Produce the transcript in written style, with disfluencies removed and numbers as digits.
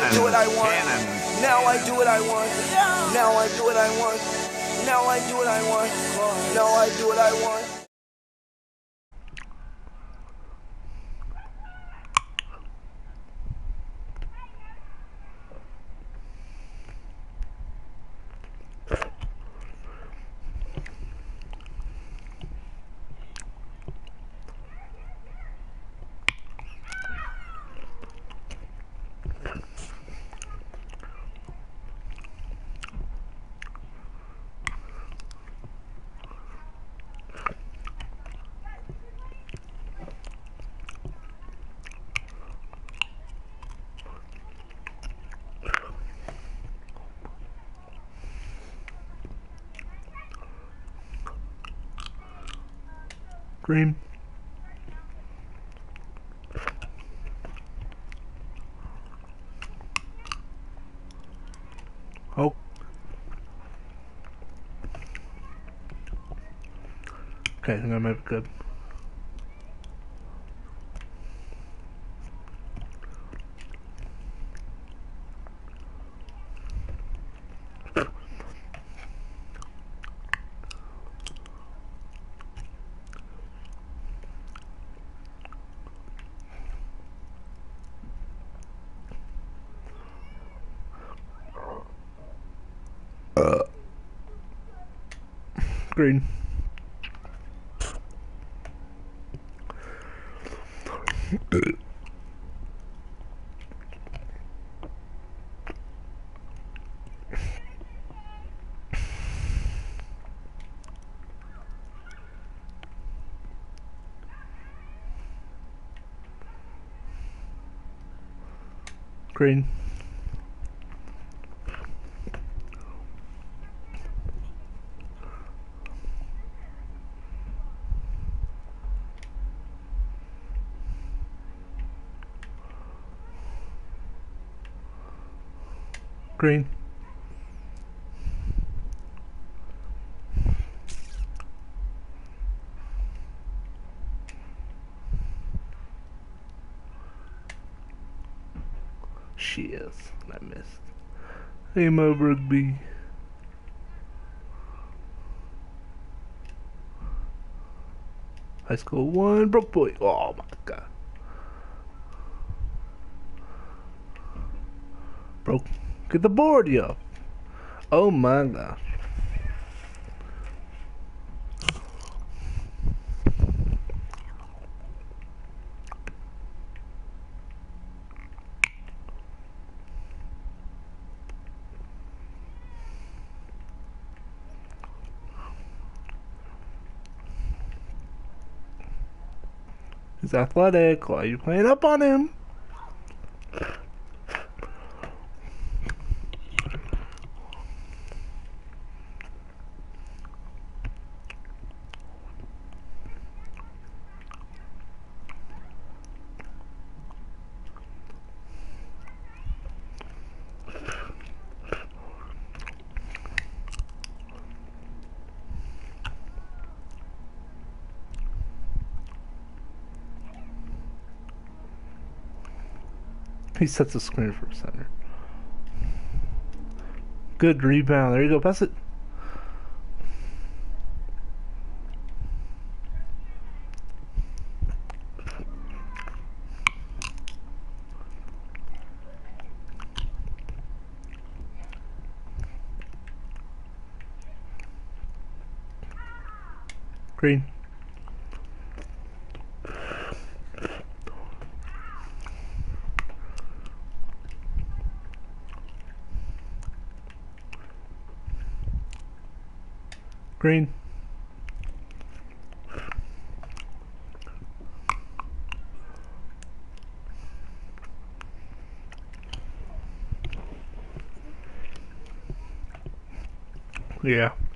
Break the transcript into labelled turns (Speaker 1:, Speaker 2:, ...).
Speaker 1: do what I want. Now I do what I want. Now I do what I want. Now I do what I want. Now I do what I want.
Speaker 2: Green. Oh. Okay, I think I might be good. Green. Green. Green. Shit, I missed. Hey, Mo Rugby. High school 1, broke boy. Oh my god. Broke. Get the board, yo. Oh my god. He's athletic. Why are you playing up on him? He sets the screen for center. Good rebound. There you go. Pass it. Green. Green. Yeah.